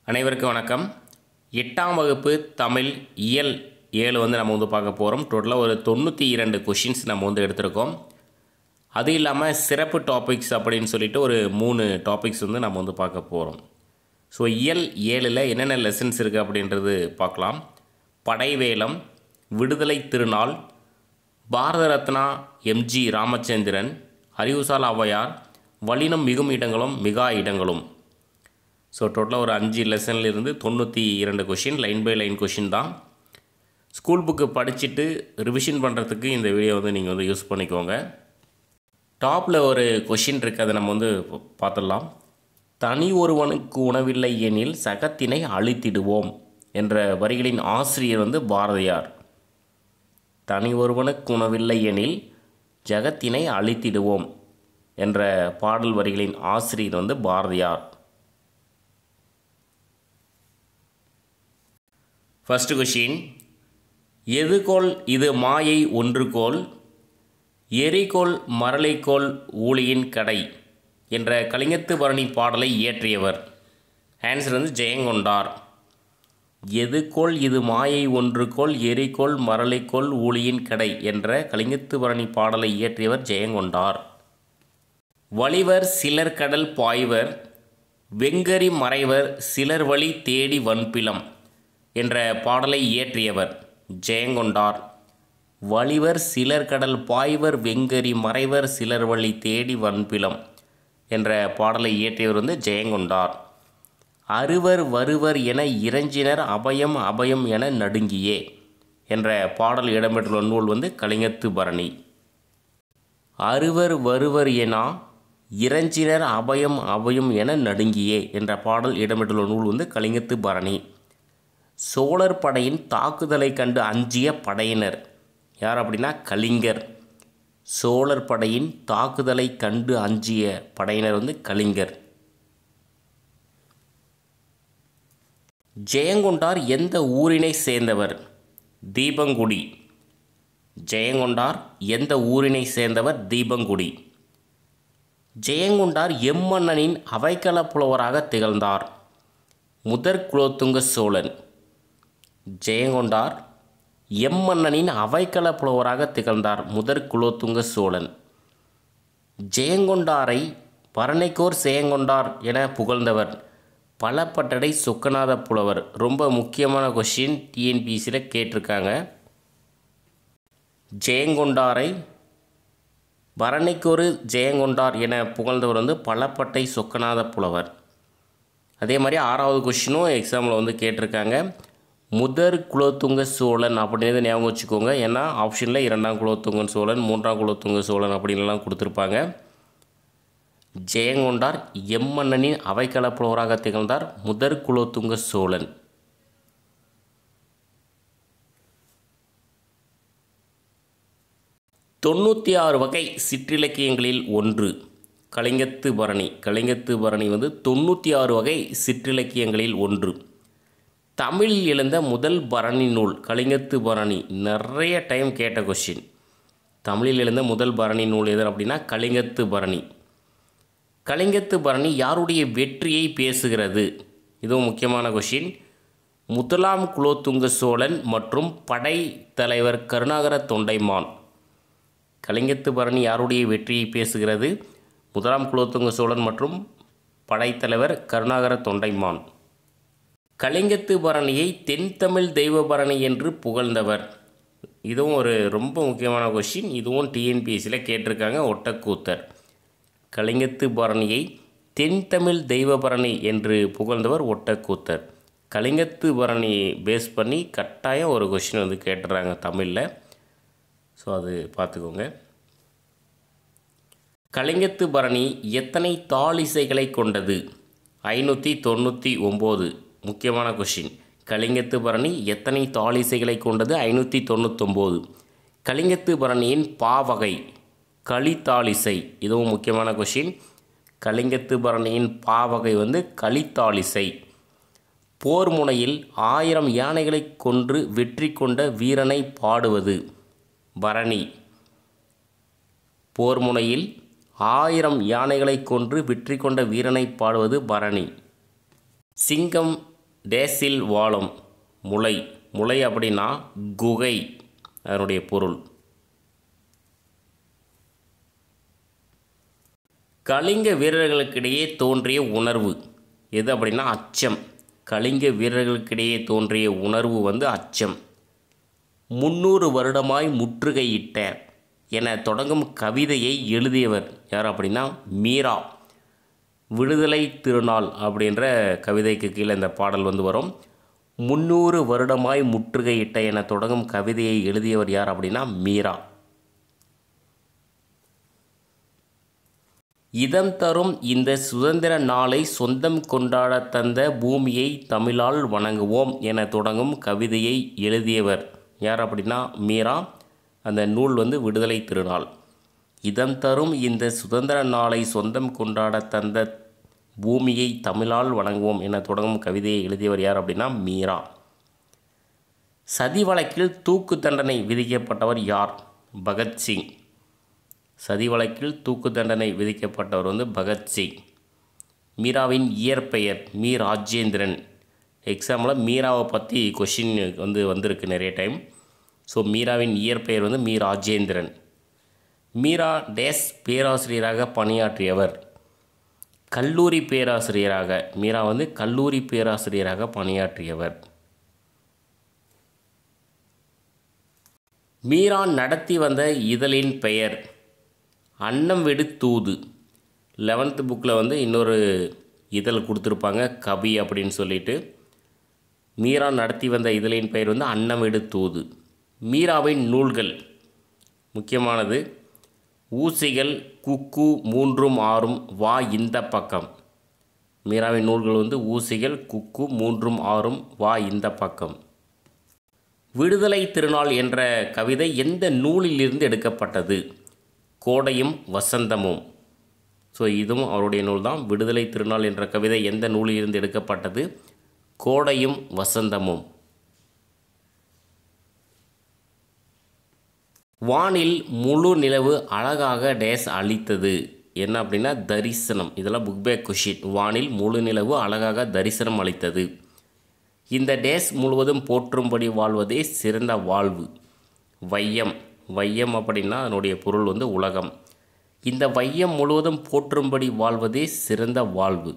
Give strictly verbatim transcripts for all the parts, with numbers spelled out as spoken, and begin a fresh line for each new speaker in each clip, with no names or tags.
அனைவருக்கும் வணக்கம். எட்டாம் வகுப்பு தமிழ் இயல் ஏழு வந்து நம்ம வந்து பார்க்க போகிறோம். டோட்டலாக ஒரு தொண்ணூற்றி இரண்டு கொஷின்ஸ் நம்ம வந்து எடுத்திருக்கோம். அது இல்லாமல் சிறப்பு டாபிக்ஸ் அப்படின்னு சொல்லிட்டு ஒரு மூணு டாபிக்ஸ் வந்து நம்ம வந்து பார்க்க போகிறோம். ஸோ இயல் ஏழில் என்னென்ன லெசன்ஸ் இருக்குது அப்படின்றது பார்க்கலாம். படைவேலம், விடுதலை திருநாள், பாரத ரத்னா எம்ஜி ராமச்சந்திரன், அறிவுசால் ஔவையார், வளினம் மிகும் இடங்களும் மிகா இடங்களும். ஸோ டோட்டலாக ஒரு அஞ்சு லெசன்லேருந்து தொண்ணூற்றி இரண்டு question, line by line question தான். ஸ்கூல் புக்கு படிச்சுட்டு ரிவிஷன் பண்ணுறதுக்கு இந்த வீடியோ வந்து நீங்கள் வந்து யூஸ் பண்ணிக்கோங்க. டாப்பில் ஒரு கொஷின் இருக்குது, அதை நம்ம வந்து பார்த்துடலாம். தனி ஒருவனுக்கு உணவில்லை எனில் சகத்தினை அழித்திடுவோம் என்ற வரிகளின் ஆசிரியர் வந்து பாரதியார். தனி ஒருவனுக்கு உணவில்லை எனில் ஜகத்தினை அழித்திடுவோம் என்ற பாடல் வரிகளின் ஆசிரியர் வந்து பாரதியார். ஃபர்ஸ்ட் கொஷின், எதுகோல் இது மாயை ஒன்றுகோல், எரிகோல் மரளைக்கோல் ஊழியின் கடை என்ற கலிங்கத்து பரணி பாடலை இயற்றியவர்? ஆன்சர் வந்து ஜெயங்கொண்டார். எதுகோல் இது மாயை ஒன்றுகோல், எரிகோல் மரளைக்கோல் ஊழியின் கடை என்ற கலிங்கத்து பரணி பாடலை இயற்றியவர் ஜெயங்கொண்டார். வலிவர் சிலர் கடல் பாய்வர், வெங்கரி மறைவர் சிலர் வழி தேடி வன்பிலம் என்ற பாடலை இயற்றியவர் ஜெயங்கொண்டார். வலிவர் சிலர் கடல் பாய்வர், வெங்கரி மறைவர் சிலர் வழி தேடி வன்பிலம் என்ற பாடலை இயற்றியவர் வந்து ஜெயங்கொண்டார். அறுவர் வருவர் என இறைஞ்சினர் அபயம் அபயம் என நடுங்கியே என்ற பாடல் இடம்பெற்றுள்ள நூல் வந்து கலிங்கத்து பரணி. அறுவர் வருவர் என இறைஞ்சினர் அபயம் அபயம் என நடுங்கியே என்ற பாடல் இடம்பெற்றுள்ள நூல் வந்து கலிங்கத்து பரணி. சோழர் படையின் தாக்குதலை கண்டு அஞ்சிய படையினர் யார் அப்படின்னா கலிங்கர். சோழர் படையின் தாக்குதலை கண்டு அஞ்சிய படையினர் வந்து கலிங்கர். ஜெயங்கொண்டார் எந்த ஊரினை சேர்ந்தவர்? தீபங்குடி. ஜெயங்கொண்டார் எந்த ஊரினை சேர்ந்தவர்? தீபங்குடி. ஜெயங்கொண்டார் எம்மன்னனின் அவைக்கள புலவராக திகழ்ந்தார்? முதற் குலோத்துங்க சோழன். ஜெயங்கொண்டார் எம்மன்னனின் அவைக்கள புலவராக திகழ்ந்தார்? முதற் குலோத்துங்க சோழன். ஜெயங்கொண்டாரை பரணைக்கோர் ஜெயங்கொண்டார் என புகழ்ந்தவர்? பலப்பட்டடை சொக்கநாத புலவர். ரொம்ப முக்கியமான கொஷின், டிஎன்பிஎஸ்சியில் கேட்டிருக்காங்க. ஜெயங்கொண்டாரை பரணைக்கோரு ஜெயங்கொண்டார் என புகழ்ந்தவர் வந்து பலப்பட்டை சொக்கநாத புலவர். அதே மாதிரி ஆறாவது கொஷினும் எக்ஸாமில் வந்து கேட்டிருக்காங்க. முதற் குலோத்துங்க சோழன் அப்படின்றத ஞாபகம் வச்சுக்கோங்க. ஏன்னா ஆப்ஷனில் இரண்டாம் குலோத்துங்க சோழன், மூன்றாம் குலோத்துங்க சோழன் அப்படின்லாம் கொடுத்துருப்பாங்க. ஜெயங்கொண்டார் எம்மன்னனின் அவைக்கள புலவராக திகழ்ந்தார்? முதற் குலோத்துங்க சோழன். தொண்ணூற்றி ஆறு வகை சிற்றிலக்கியங்களில் ஒன்று கலிங்கத்து பரணி. கலிங்கத்து பரணி வந்து தொண்ணூற்றி ஆறு வகை சிற்றிலக்கியங்களில் ஒன்று. தமிழில் எழுந்த முதல் பரணி நூல் கலிங்கத்து பரணி. நிறைய டைம் கேட்ட கொஷின். தமிழில் எழுந்த முதல் பரணி நூல் எது அப்படின்னா கலிங்கத்து பரணி. கலிங்கத்து பரணி யாருடைய வெற்றியை பேசுகிறது? இதுவும் முக்கியமான கொஷின். முதலாம் குலோத்துங்க சோழன் மற்றும் படை தலைவர் கருணாகர தொண்டைமான். கலிங்கத்து பரணி யாருடைய வெற்றியை பேசுகிறது? முதலாம் குலோத்துங்க சோழன் மற்றும் படைத்தலைவர் கருணாகர தொண்டைமான். கலிங்கத்து பரணியை தென்தமிழ் தெய்வ பரணி என்று புகழ்ந்தவர்? இதுவும் ஒரு ரொம்ப முக்கியமான கொஷின். இதுவும் டிஎன்பிஎஸ்சியில் கேட்டிருக்காங்க. ஒட்டக்கூத்தர். கலிங்கத்து பரணியை தென்தமிழ் தெய்வ பரணி என்று புகழ்ந்தவர் ஒட்டக்கூத்தர். கலிங்கத்து பரணி பேஸ் பண்ணி கட்டாயம் ஒரு கொஷின் வந்து கேட்டுறாங்க தமிழில். ஸோ அது பார்த்துக்கோங்க. கலிங்கத்து பரணி எத்தனை தாளிசைகளை கொண்டது? ஐநூற்றி தொண்ணூற்றி ஒம்பது. முக்கியமான கொஷின். கலிங்கத்து பரணி எத்தனை தாளிசைகளை கொண்டது? ஐநூற்றி தொண்ணூத்தொம்போது. கலிங்கத்து பரணியின் பாவகை கலித்தாளிசை. இதுவும் முக்கியமான கொஷின். கலிங்கத்து பரணியின் பாவகை வந்து கலித்தாளிசை. போர் முனையில் ஆயிரம் யானைகளை கொன்று வெற்றி கொண்ட வீரனை பாடுவது? பரணி. போர் முனையில் ஆயிரம் யானைகளை கொன்று வெற்றி கொண்ட வீரனை பாடுவது பரணி. சிங்கம் டேஸில் வாழும் முளை. முளை அப்படின்னா குகை, அதனுடைய பொருள். கலிங்க வீரர்களுக்கிடையே தோன்றிய உணர்வு எது அப்படின்னா அச்சம். கலிங்க வீரர்களுக்கிடையே தோன்றிய உணர்வு வந்து அச்சம். முன்னூறு வருடமாய் முற்றுகையிட்ட என தொடங்கும் கவிதையை எழுதியவர் யார் அப்படின்னா மீரா. விடுதலை திருநாள் அப்படின்ற கவிதைக்கு கீழே இந்த பாடல் வந்து வரும். முன்னூறு வருடமாய் முற்றுகையிட்ட என தொடங்கும் கவிதையை எழுதியவர் யார் அப்படின்னா மீரா. இதம் தரும் இந்த சுதந்திர நாளை சொந்தம் கொண்டாட தந்த பூமியை தமிழால் வணங்குவோம் என தொடங்கும் கவிதையை எழுதியவர் யார் அப்படின்னா மீரா. அந்த நூல் வந்து விடுதலை திருநாள். இதம் தரும் இந்த சுதந்திர நாளை சொந்தம் கொண்டாட தந்த பூமியை தமிழால் வணங்குவோம் என தொடங்கும் கவிதையை எழுதியவர் யார் அப்படின்னா மீரா. சதி வழக்கில் தூக்கு தண்டனை விதிக்கப்பட்டவர் யார்? பகத்சிங். சதி வழக்கில் தூக்கு தண்டனை விதிக்கப்பட்டவர் வந்து பகத்சிங். மீராவின் இயற்பெயர் மீ ராஜேந்திரன். எக்ஸாம்பிள் மீராவை பற்றி கொஷின் வந்து வந்திருக்கு நிறைய டைம். ஸோ மீராவின் இயற்பெயர் வந்து மீ ராஜேந்திரன். மீரா டேஸ் பேராசிரியராக பணியாற்றியவர். கல்லூரி பேராசிரியராக. மீரா வந்து கல்லூரி பேராசிரியராக பணியாற்றியவர். மீரா நடத்தி வந்த இதழின் பெயர் அன்னம் விடு தூது. லெவன்த்து புக்கில் வந்து இன்னொரு இதழ் கொடுத்துருப்பாங்க, கவி அப்படின்னு சொல்லிட்டு. மீரா நடத்தி வந்த இதழின் பெயர் வந்து அன்னம் விடு தூது. மீராவின் நூல்கள் முக்கியமானது ஊசிகள், குக்கு, மூன்றும் ஆறும், வா இந்த பக்கம். மீராவின் நூல்கள் வந்து ஊசிகள், குக்கு, மூன்றும் ஆறும், வா இந்த பக்கம். விடுதலை திருநாள் என்ற கவிதை எந்த நூலிலிருந்து எடுக்கப்பட்டது? கோடையும் வசந்தமும். ஸோ இதுவும் அவருடைய நூல் தான். விடுதலை திருநாள் என்ற கவிதை எந்த நூலிலிருந்து எடுக்கப்பட்டது? கோடையும் வசந்தமும். வானில் முழு நிலவு அழகாக டேஸ் அளித்தது என்ன அப்படின்னா தரிசனம். இதெல்லாம் புக் பேக் கொஷின். வானில் முழு நிலவு அழகாக தரிசனம் அளித்தது. இந்த டேஸ் முழுவதும் போற்றும்படி வாழ்வதே சிறந்த வாழ்வு. வையம். வையம் அப்படின்னா அதனுடைய பொருள் வந்து உலகம். இந்த வையம் முழுவதும் போற்றும்படி வாழ்வதே சிறந்த வாழ்வு.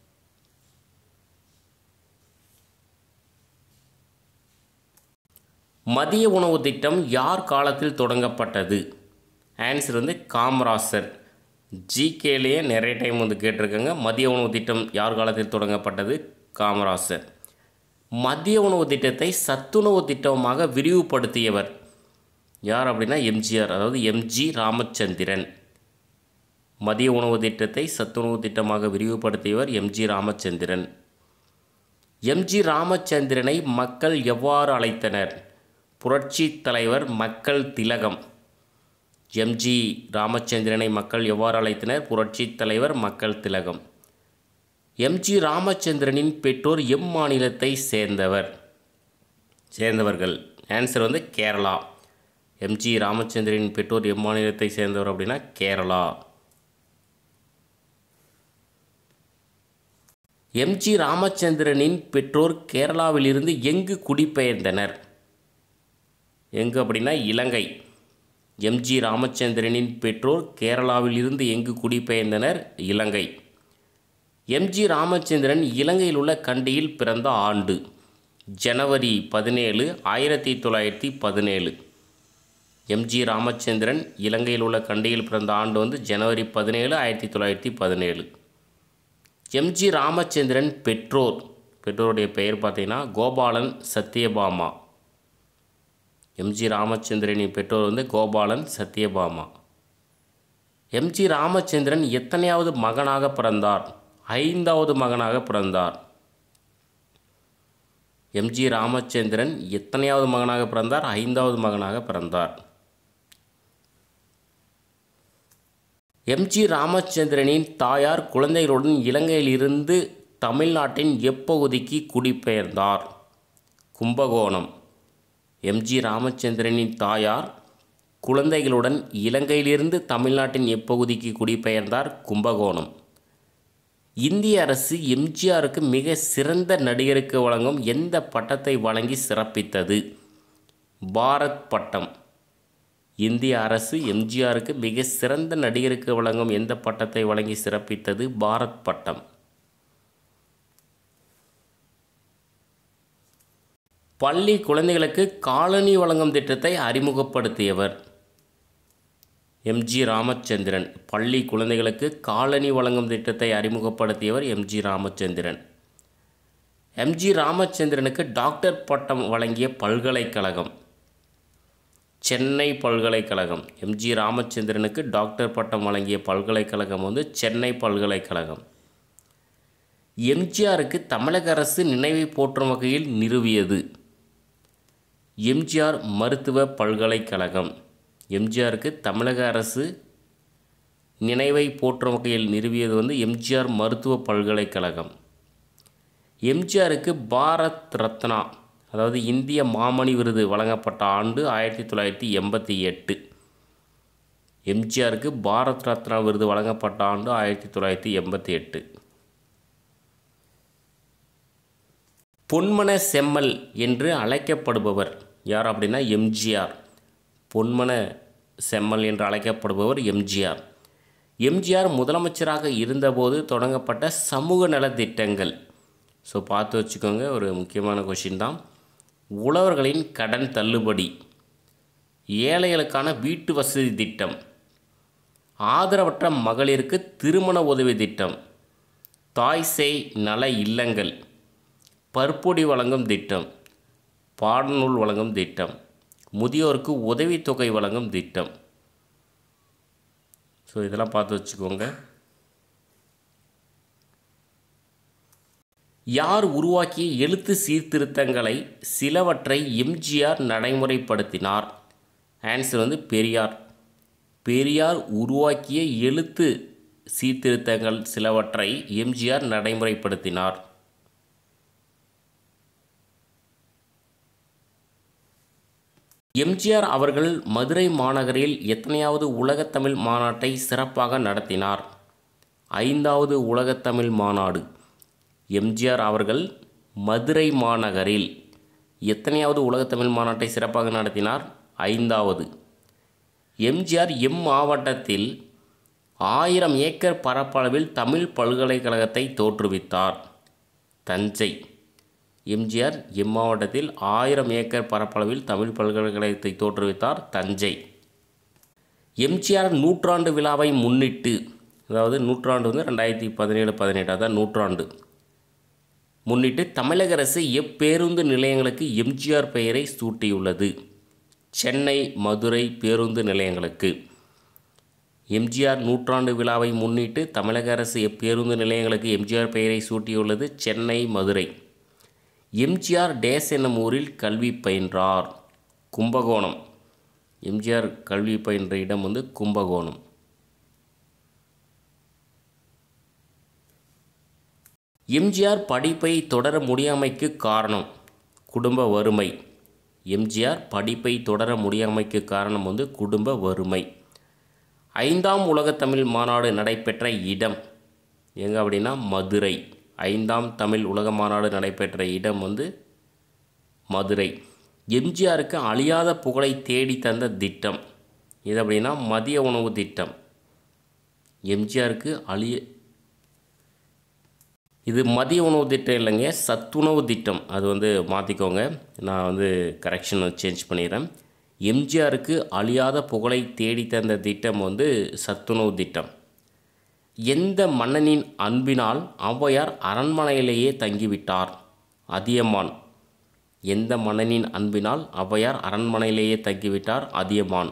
மதிய உணவு திட்டம் யார் காலத்தில் தொடங்கப்பட்டது? ஆன்சர் வந்து காமராசர். ஜிகேலேயே நிறைய டைம் வந்து கேட்டிருக்காங்க. மதிய உணவு திட்டம் யார் காலத்தில் தொடங்கப்பட்டது? காமராசர். மதிய உணவு திட்டத்தை சத்துணவு திட்டமாக விரிவுபடுத்தியவர் யார் அப்படின்னா எம்ஜிஆர். அதாவது எம்ஜி ராமச்சந்திரன். மதிய உணவு திட்டத்தை சத்துணவு திட்டமாக விரிவுபடுத்தியவர் எம்ஜி ராமச்சந்திரன். எம்ஜி ராமச்சந்திரனை மக்கள் எவ்வாறு அழைத்தனர்? புரட்சி தலைவர், மக்கள் திலகம். எம்ஜி ராமச்சந்திரனை மக்கள் எவ்வாறு அழைத்தனர்? புரட்சி தலைவர், மக்கள் திலகம். எம்ஜி ராமச்சந்திரனின் பெற்றோர் எம் மாநிலத்தை சேர்ந்தவர் சேர்ந்தவர்கள் ஆன்சர் வந்து கேரளா. எம்ஜி ராமச்சந்திரனின் பெற்றோர் எம் மாநிலத்தை சேர்ந்தவர் அப்படின்னா கேரளா. எம்ஜி ராமச்சந்திரனின் பெற்றோர் கேரளாவிலிருந்து எங்கு குடிபெயர்ந்தனர்? எங்கு அப்படின்னா இலங்கை. எம்ஜி ராமச்சந்திரனின் பெற்றோர் கேரளாவிலிருந்து எங்கு குடிபெயர்ந்தனர்? இலங்கை. எம்ஜி ராமச்சந்திரன் இலங்கையில் உள்ள கண்டியில் பிறந்த ஆண்டு ஜனவரி பதினேழு ஆயிரத்தி தொள்ளாயிரத்தி பதினேழு. எம்ஜி ராமச்சந்திரன் இலங்கையில் உள்ள கண்டியில் பிறந்த ஆண்டு வந்து ஜனவரி பதினேழு ஆயிரத்தி தொள்ளாயிரத்தி பதினேழு. எம்ஜி ராமச்சந்திரன் பெற்றோர் பெற்றோருடைய பெயர் பார்த்தீங்கன்னா கோபாலன், சத்யபாமா. எம்ஜி ராமச்சந்திரனின் பெற்றோர் வந்து கோபாலன், சத்யபாமா. எம்ஜி ராமச்சந்திரன் எத்தனையாவது மகனாக பிறந்தார்? ஐந்தாவது மகனாக பிறந்தார். எம்ஜி ராமச்சந்திரன் எத்தனையாவது மகனாக பிறந்தார்? ஐந்தாவது மகனாக பிறந்தார். எம்ஜி ராமச்சந்திரனின் தாயார் குழந்தைகளுடன் இலங்கையில் இருந்து தமிழ்நாட்டின் எப்பகுதிக்கு குடிபெயர்ந்தார்? கும்பகோணம். எம்ஜி ராமச்சந்திரனின் தாயார் குழந்தைகளுடன் இலங்கையிலிருந்து தமிழ்நாட்டின் எப்பகுதிக்கு குடிபெயர்ந்தார்? கும்பகோணம். இந்திய அரசு எம்ஜிஆருக்கு மிக சிறந்த நடிகருக்கு வழங்கும் எந்த பட்டத்தை வழங்கி சிறப்பித்தது? பாரத் பட்டம். இந்திய அரசு எம்ஜிஆருக்கு மிக சிறந்த நடிகருக்கு வழங்கும் எந்த பட்டத்தை வழங்கி சிறப்பித்தது? பாரத் பட்டம். பள்ளி குழந்தைகளுக்கு காலணி வழங்கும் திட்டத்தை அறிமுகப்படுத்தியவர்? எம்ஜி ராமச்சந்திரன். பள்ளி குழந்தைகளுக்கு காலணி வழங்கும் திட்டத்தை அறிமுகப்படுத்தியவர் எம்ஜி ராமச்சந்திரன். எம்ஜி ராமச்சந்திரனுக்கு டாக்டர் பட்டம் வழங்கிய பல்கலைக்கழகம்? சென்னை பல்கலைக்கழகம். எம்ஜி ராமச்சந்திரனுக்கு டாக்டர் பட்டம் வழங்கிய பல்கலைக்கழகம் வந்து சென்னை பல்கலைக்கழகம். எம்ஜிஆருக்கு தமிழக அரசு நினைவை போற்றும் வகையில் நிறுவியது? எம்ஜிஆர் மருத்துவ பல்கலைக்கழகம். எம்ஜிஆருக்கு தமிழக அரசு நினைவை போற்றும் வகையில் நிறுவியது வந்து எம்ஜிஆர் மருத்துவ பல்கலைக்கழகம். எம்ஜிஆருக்கு பாரத் ரத்னா, அதாவது இந்திய மாமணி விருது வழங்கப்பட்ட ஆண்டு ஆயிரத்தி தொள்ளாயிரத்தி எண்பத்தி எட்டு. எம்ஜிஆருக்கு பாரத் ரத்னா விருது வழங்கப்பட்ட ஆண்டு ஆயிரத்தி தொள்ளாயிரத்தி எண்பத்தி எட்டு. பொன்மன செம்மல் என்று அழைக்கப்படுபவர் யார் அப்படின்னா எம்ஜிஆர். பொன்மன செம்மல் என்று அழைக்கப்படுபவர் எம்ஜிஆர். எம்ஜிஆர் முதலமைச்சராக இருந்தபோது தொடங்கப்பட்ட சமூக நலத்திட்டங்கள். ஸோ பார்த்து வச்சுக்கோங்க, ஒரு முக்கியமான கொஷின் தான். உழவர்களின் கடன் தள்ளுபடி, ஏழைகளுக்கான வீட்டு வசதி திட்டம், ஆதரவற்ற மகளிருக்கு திருமண உதவி திட்டம், தாய் சேய் நல இல்லங்கள், பற்பொடி வழங்கும் திட்டம், பாடநூல் வழங்கும் திட்டம், முதியோருக்கு உதவித்தொகை வழங்கும் திட்டம். ஸோ இதெல்லாம் பார்த்து வச்சுக்கோங்க. யார் உருவாக்கிய எழுத்து சீர்திருத்தங்களை சிலவற்றை எம்ஜிஆர் நடைமுறைப்படுத்தினார்? ஆன்சர் வந்து பெரியார். பெரியார் உருவாக்கிய எழுத்து சீர்திருத்தங்கள் சிலவற்றை எம்ஜிஆர் நடைமுறைப்படுத்தினார். எம்ஜிஆர் அவர்கள் மதுரை மாநகரில் எத்தனையாவது உலகத்தமிழ் மாநாட்டை சிறப்பாக நடத்தினார்? ஐந்தாவது உலகத்தமிழ் மாநாடு. எம்ஜிஆர் அவர்கள் மதுரை மாநகரில் எத்தனையாவது உலகத்தமிழ் மாநாட்டை சிறப்பாக நடத்தினார்? ஐந்தாவது. எம்ஜிஆர் எம் மாவட்டத்தில் ஆயிரம் ஏக்கர் பரப்பளவில் தமிழ் பல்கலைக்கழகத்தை தோற்றுவித்தார்? தஞ்சை. எம்ஜிஆர் எம் மாவட்டத்தில் ஆயிரம் ஏக்கர் பரப்பளவில் தமிழ் பல்கலைக்கழகத்தை தோற்றுவித்தார்? தஞ்சை. எம்ஜிஆர் நூற்றாண்டு விழாவை முன்னிட்டு, அதாவது நூற்றாண்டு வந்து ரெண்டாயிரத்தி பதினேழு பதினெட்டு அதான் நூற்றாண்டு முன்னிட்டு தமிழக அரசு எப்பேருந்து நிலையங்களுக்கு எம்ஜிஆர் பெயரை சூட்டியுள்ளது? சென்னை மதுரை பேருந்து நிலையங்களுக்கு. எம்ஜிஆர் நூற்றாண்டு விழாவை முன்னிட்டு தமிழக அரசு எப்பேருந்து நிலையங்களுக்கு எம்ஜிஆர் பெயரை சூட்டியுள்ளது? சென்னை மதுரை. எம்ஜிஆர் டேஸ் என்னும் ஊரில் கல்வி பயின்றார்? கும்பகோணம். எம்ஜிஆர் கல்வி பயின்ற இடம் வந்து கும்பகோணம். எம்ஜிஆர் படிப்பை தொடர முடியாமைக்கு காரணம்? குடும்ப வறுமை. எம்ஜிஆர் படிப்பை தொடர முடியாமைக்கு காரணம் வந்து குடும்ப வறுமை. ஐந்தாம் உலகத்தமிழ் மாநாடு நடைபெற்ற இடம் எங்கே அப்படின்னா மதுரை. ஐந்தாம் தமிழ் உலக மாநாடு நடைபெற்ற இடம் வந்து மதுரை. எம்ஜிஆருக்கு அழியாத புகழை தேடி தந்த திட்டம் இது அப்படின்னா மதிய உணவு திட்டம். எம்ஜிஆருக்கு அழிய இது மதிய உணவு திட்டம் இல்லைங்க, சத்துணவு திட்டம். அது வந்து மாற்றிக்கோங்க, நான் வந்து கரெக்ஷன் சேஞ்ச் பண்ணிடுறேன். எம்ஜிஆருக்கு அழியாத புகழை தேடி தந்த திட்டம் வந்து சத்துணவு திட்டம். எந்த மன்னனின் அன்பினால் ஔவையார் அரண்மனையிலேயே தங்கிவிட்டார்? அதியமான். எந்த மன்னனின் அன்பினால் ஔவையார் அரண்மனையிலேயே தங்கிவிட்டார்? அதியமான்.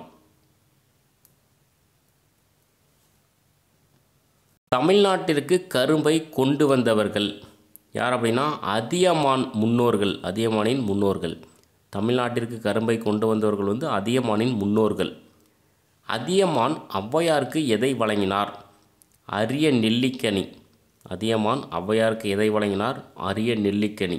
தமிழ்நாட்டிற்கு கரும்பை கொண்டு வந்தவர்கள் யார் அப்படின்னா அதியமான் முன்னோர்கள். அதியமானின் முன்னோர்கள். தமிழ்நாட்டிற்கு கரும்பை கொண்டு வந்தவர்கள் வந்து அதியமானின் முன்னோர்கள். அதியமான் ஔவையாருக்கு எதை வழங்கினார்? அரிய நெல்லிக்கனி. அதியமான் ஔவையாருக்கு எதை வழங்கினார்? அரிய நெல்லிக்கனி.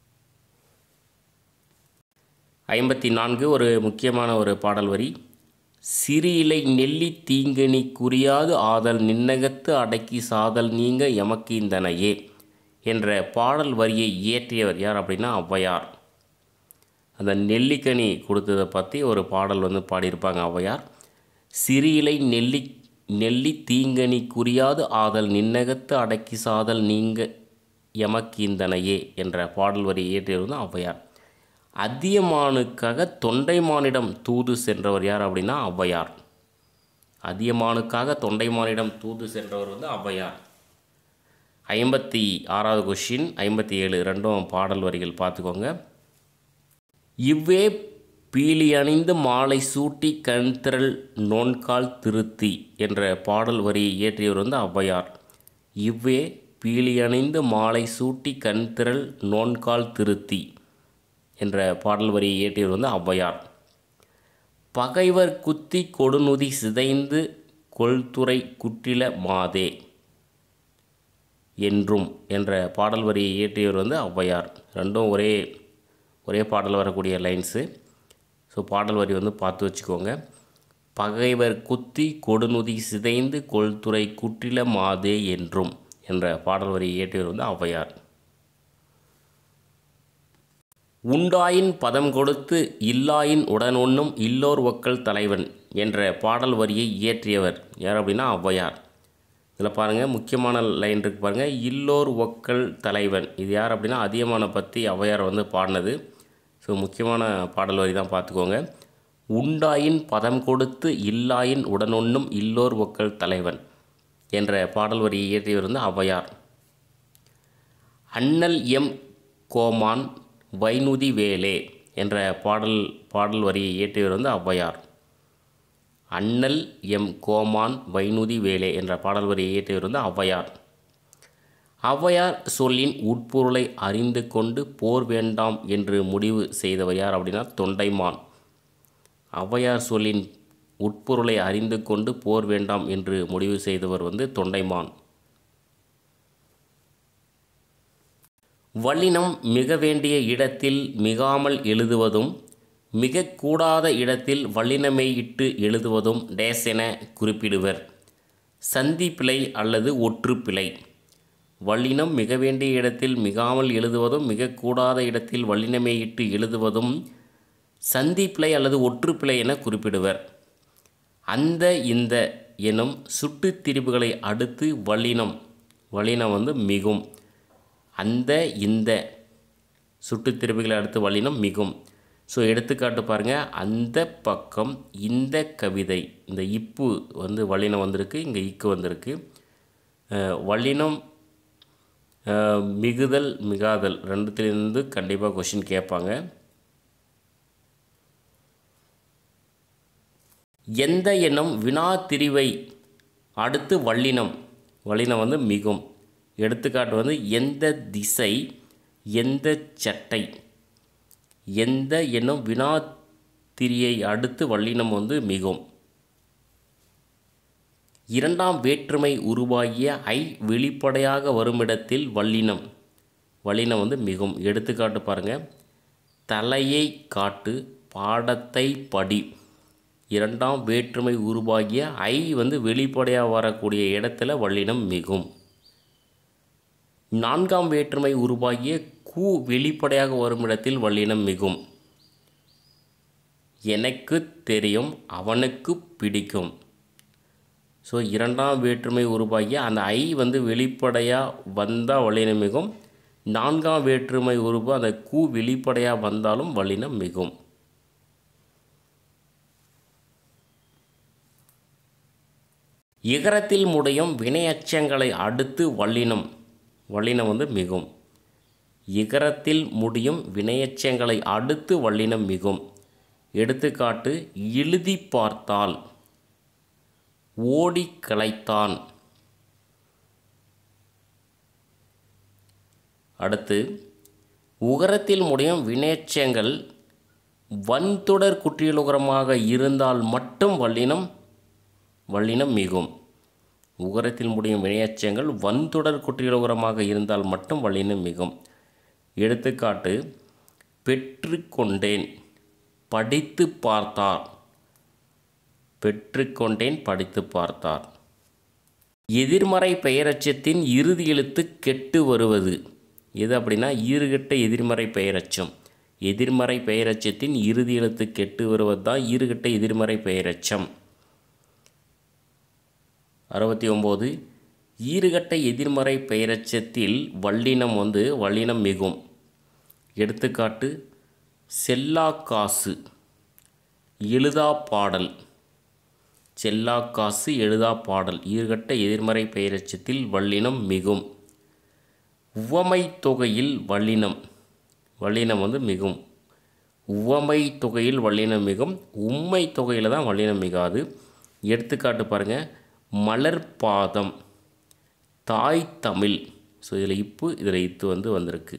ஐம்பத்தி நான்கு ஒரு முக்கியமான ஒரு பாடல் வரி. சிறு இலை நெல்லி தீங்கனி குறியாது ஆதல் நின்னகத்து அடக்கி சாதல் நீங்க எமக்கீந்தனையே என்ற பாடல் வரியை இயற்றியவர் யார் அப்படின்னா ஔவையார். அந்த நெல்லிக்கனி கொடுத்ததை பற்றி ஒரு பாடல் வந்து பாடியிருப்பாங்க ஔவையார். சிறு இலை நெல்லி நெல்லி தீங்கனி குறியாது ஆதல் நின்னகத்து அடக்கி சாதல் நீங்க எமக்கீந்தனையே என்ற பாடல் வரி இயற்றியவர் வந்து ஔவையார். அதியமானுக்காக தொண்டைமானிடம் தூது சென்றவர் யார் அப்படின்னா ஔவையார். அதியமானுக்காக தொண்டைமானிடம் தூது சென்றவர் வந்து ஔவையார். ஐம்பத்தி ஆறாவது கொஷின், ஐம்பத்தி ஏழு ரெண்டும் பாடல் வரிகள் பார்த்துக்கோங்க. இவ்வே பீலி அணிந்து மாலை சூட்டி கண்திரள் நோன்கால் திருத்தி என்ற பாடல் வரியை இயற்றியவர் வந்து ஔவையார். இவ்வே பீலி அணிந்து மாலை சூட்டி கண்திரள் நோன்கால் திருத்தி என்ற பாடல் வரியை இயற்றியவர் வந்து ஔவையார். பகைவர் குத்தி கொடுநுதி சிதைந்து கொள்துறை குற்றில மாதே என்றும் என்ற பாடல் வரியை இயற்றியவர் வந்து ஔவையார். ரெண்டும் ஒரே ஒரே பாடல் வரக்கூடிய லைன்ஸு. ஸோ பாடல் வரி வந்து பார்த்து வச்சுக்கோங்க. பகைவர் குத்தி கொடுநுதி சிதைந்து கொள்துறை குற்றில மாதே என்றும் என்ற பாடல் வரியை இயற்றியவர் வந்து ஔவையார். உண்டாயின் பதம் கொடுத்து இல்லாயின் உடனொன்னும் இல்லோர் ஒக்கல் தலைவன் என்ற பாடல் வரியை இயற்றியவர் யார் அப்படின்னா ஔவையார். இதில் பாருங்கள், முக்கியமான லைன் இருக்குது பாருங்கள். இல்லோர் ஒக்கல் தலைவன், இது யார் அப்படின்னா அதியமானை பற்றி ஔவையார் வந்து பாடினது. ஸோ முக்கியமான பாடல் வரி தான் பார்த்துக்கோங்க. உண்டாயின் பதம் கொடுத்து இல்லாயின் உடனொன்னும் இல்லோர் ஒக்கல் தலைவன் என்ற பாடல் வரியை இயற்றியவர் வந்து ஔவையார். அண்ணல் எம் கோமான் வைநுதி வேலே என்ற பாடல் பாடல் வரியை இயற்றியவர் வந்து ஔவையார். அண்ணல் எம் கோமான் வைநுதி வேலே என்ற பாடல் வரியை இயற்றியவர் வந்து ஔவையார். ஔவையார் சொல்லின் உட்பொருளை அறிந்து கொண்டு போர் வேண்டாம் என்று முடிவு செய்தவர் யார் அப்படின்னா தொண்டைமான். ஔவையார் சொல்லின் உட்பொருளை அறிந்து கொண்டு போர் வேண்டாம் என்று முடிவு செய்தவர் வந்து தொண்டைமான். வல்லினம் மிக வேண்டிய இடத்தில் மிகாமல் எழுதுவதும் மிக கூடாத இடத்தில் வல்லினமை இட்டு எழுதுவதும் டேஸ் என குறிப்பிடுவர். சந்தி பிழை அல்லது ஒற்று பிழை. வல்லினம் மிக வேண்டிய இடத்தில் மிகாமல் எழுதுவதும் மிக கூடாத இடத்தில் வல்லினமை இட்டு எழுதுவதும் சந்தி பிழை அல்லது ஒற்று பிழை என குறிப்பிடுவர். அந்த இந்த எனும் சுட்டு திரிபுகளை அடுத்து வல்லினம் வல்லினம் வந்து மிகும். அந்த இந்த சுட்டு திரிபுகளை அடுத்து வல்லினம் மிகும். ஸோ எடுத்துக்காட்டு பாருங்கள். அந்த பக்கம் இந்த கவிதை, இந்த இப்பு வந்து வல்லினம் வந்திருக்கு, இங்கே இக்கு வந்திருக்கு. வல்லினம் மிகுதல் மிகாதல் ரெண்டுத்திலிருந்து கண்டிப்பாக கொஷின் கேட்பாங்க. எந்த எனும் வினா திரிவை அடுத்து வல்லினம் வல்லினம் வந்து மிகும். எடுத்துக்காட்டு வந்து எந்த திசை எந்த சட்டை. எந்த என்னும் வினா திரியை அடுத்து வல்லினம் வந்து மிகும். இரண்டாம் வேற்றுமை உருவாகிய ஐ வெளிப்படையாக வருமிடத்தில் வல்லினம் வல்லினம் வந்து மிகும். எடுத்துக்காட்டு பாருங்கள். தலையை காட்டு பாடத்தை படி. இரண்டாம் வேற்றுமை உருவாகிய ஐ வந்து வெளிப்படையாக வரக்கூடிய இடத்துல வல்லினம் மிகும். நான்காம் வேற்றுமை உருவாகிய கு வெளிப்படையாக வரும் இடத்தில் வல்லினம் மிகும். எனக்கு தெரியும் அவனுக்கு பிடிக்கும். ஸோ இரண்டாம் வேற்றுமை உருவாகிய அந்த ஐ வந்து வெளிப்படையாக வந்தால் வல்லினம் மிகும். நான்காம் வேற்றுமை உருவா அந்த கு வெளிப்படையாக வந்தாலும் வல்லினம் மிகும். இகரத்தில் முடியும் வினையச்சங்களை அடுத்து வல்லினம் வல்லினம் வந்து மிகும். இகரத்தில் முடியும் வினையச்சங்களை அடுத்து வல்லினம் மிகும். எடுத்துக்காட்டு எழுதி பார்த்தால், ஓடி களைத்தான். அடுத்து உகரத்தில் முடியும் வினையச்சங்கள் வன்தொடர் குற்றியலுகரமாக இருந்தால் மட்டும் வல்லினம் வல்லினம் மிகும். உகரத்தில் முடியும் வினையச்சங்கள் வன்தொடர் குற்றியலுகரமாக இருந்தால் மட்டும் வல்லினம் மிகும். எடுத்துக்காட்டு பெற்று கொண்டேன், படித்து பார்த்தார். பெற்றுக்கொண்டேன் படித்து பார்த்தார். எதிர்மறை பெயரச்சத்தின் இறுதி எழுத்து கெட்டு வருவது எது அப்படின்னா ஈறுகெட்ட எதிர்மறை பெயரச்சம். எதிர்மறை பெயரச்சத்தின் இறுதி எழுத்து கெட்டு வருவது தான் ஈறுகெட்ட எதிர்மறை பெயரச்சம். அறுபத்தி ஒம்பது ஈறுகெட்ட எதிர்மறை பெயரச்சத்தில் வல்லினம் வந்து வல்லினம் மிகும். எடுத்துக்காட்டு செல்லா காசு, எழுதா பாடல். செல்லா காசு, எழுதா பாடல் ஈறுகெட்ட எதிர்மறை பெயரச்சத்தில் வல்லினம் மிகும். உவமை தொகையில் வல்லினம் வல்லினம் வந்து மிகும். உவமை தொகையில் வல்லினம் மிகும். உம்மை தொகையில் தான் வல்லினம் மிகாது. எடுத்துக்காட்டு பாருங்கள், மலர்பாதம், தாய் தமிழ். ஸோ இதில் இப்பு இதில் இத்து வந்து வந்திருக்கு.